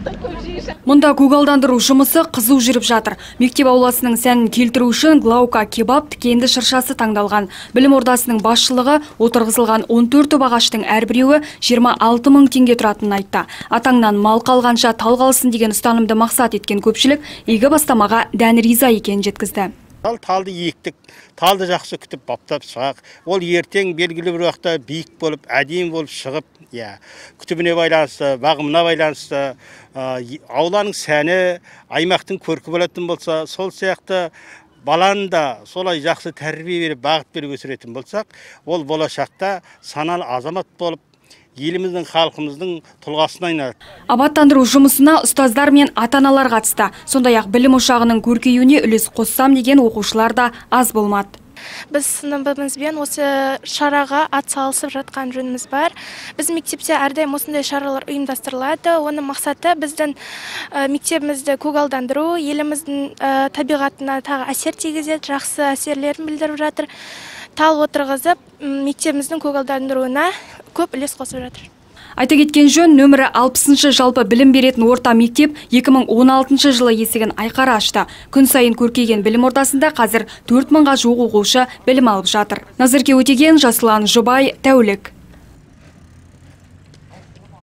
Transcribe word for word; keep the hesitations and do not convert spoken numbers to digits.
Мұнда көгалдандыру жұмысы қызу жүріп жатыр. Мектеп ауласының сәнін келтіру үшін Глаука кебаб тікенді шыршасы таңдалған. Білім ордасының басшылығы отырғызылған он төрт ағаштың әрбіреуі жиырма алты мың теңге тұратынын айтты. Атаңнан мал қалғанша тал қалсын деген ұстанымды мақсат еткен көпшілік игі бастамаға дән риза екенін жеткізді. Талды ектік, талды жақсы күтіп баптап шығақ. Ол ертең белгілі бір уақытта биік болып, әдейім болып шығып, күтіміне байланысты, бағымына байланысты, ауланың сәні, аймақтың көркі болатын болса, сол сияқты баланы да солай жақсы тәрбие беріп, бағыт беріп өсіретін болсақ, ол болашақта саналы азамат болып, еліміздің халқымыздың тұлғасына айналады. Абаттандыру жұмысына ұстаздар мен ата-аналар қатысты. Сондай-ақ білім ошағының көркеюіне үлес қоссам деген оқушылар да аз болмады. Біз сыныбымызбен осы шараға атсалысып жатқан жөніміз бар. Біз мектепте әрдайым осындай шаралар ұйымдастырылады. Оның мақсаты біздің мектебімізді көгалдандыру, еліміздің табиғатына тағы әсер тигізеді, жақсы әсерлерін білдіріп жатыр. Тал отырғызып, мектебіміздің көгалдандыруына көп үлес қосып жатыр. Айта кеткен жөн, нөмірі алпысыншы жалпы білім беретін орта мектеп екі мың он алтыншы жылы есігін айқара ашты. Күн сайын көркейген білім ордасында қазір төрт мыңға жуық оқушы білім алып жатыр. Назерке Өтеген, Жасұлан Жұбай, Тәулік.